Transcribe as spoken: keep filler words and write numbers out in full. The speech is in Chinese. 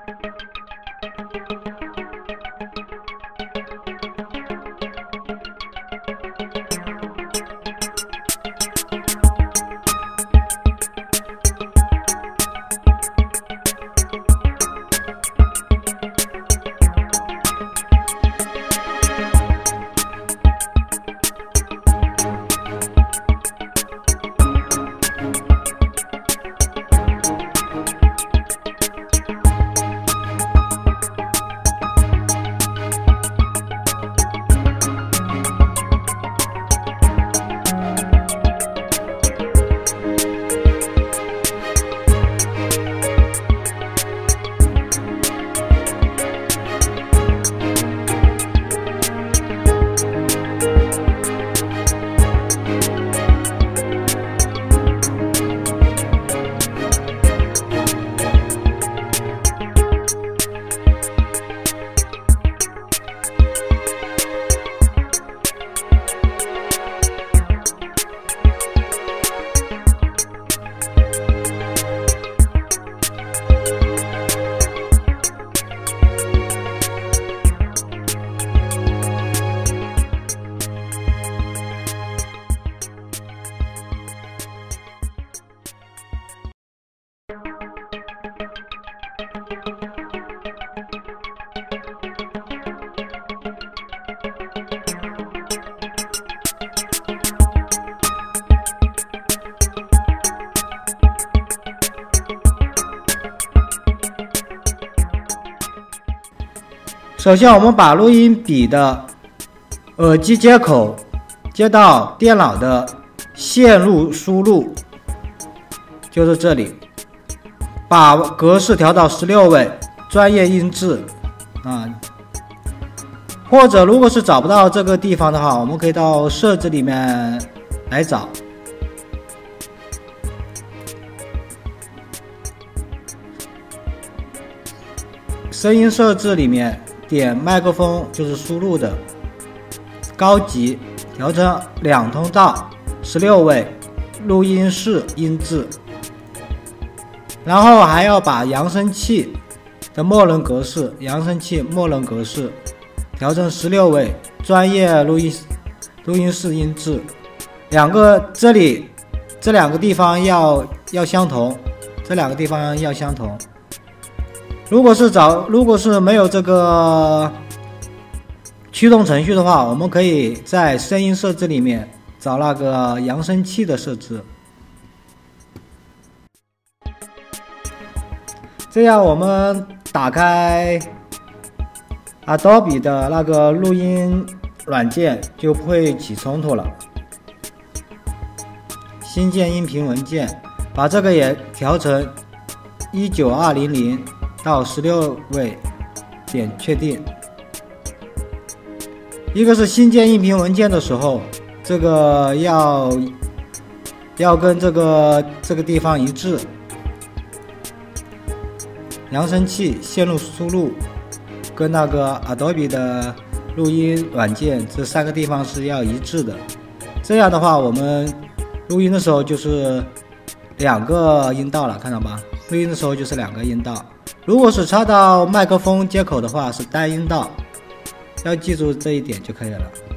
首先，我们把录音笔的耳机接口接到电脑的线路输入，就是这里，把格式调到十六位，专业音质啊。或者如果是找不到这个地方的话，我们可以到设置里面来找。声音设置里面点麦克风，就是输入的高级，调成两通道，十六位，录音室音质。然后还要把扬声器的默认格式，扬声器默认格式调成十六位，专业录音录音室音质。两个这里这两个地方要要相同，这两个地方要相同。如果是找如果是没有这个驱动程序的话，我们可以在声音设置里面找那个扬声器的设置。这样我们打开 Adobe 的那个录音软件就不会起冲突了。新建音频文件，把这个也调成一九二零零到十六位，点确定。一个是新建音频文件的时候，这个要要跟这个这个地方一致。扬声器、线路输入跟那个 Adobe 的录音软件这三个地方是要一致的。这样的话，我们录音的时候就是两个音道了，看到吗？录音的时候就是两个音道。如果是插到麦克风接口的话，是单音道，要记住这一点就可以了。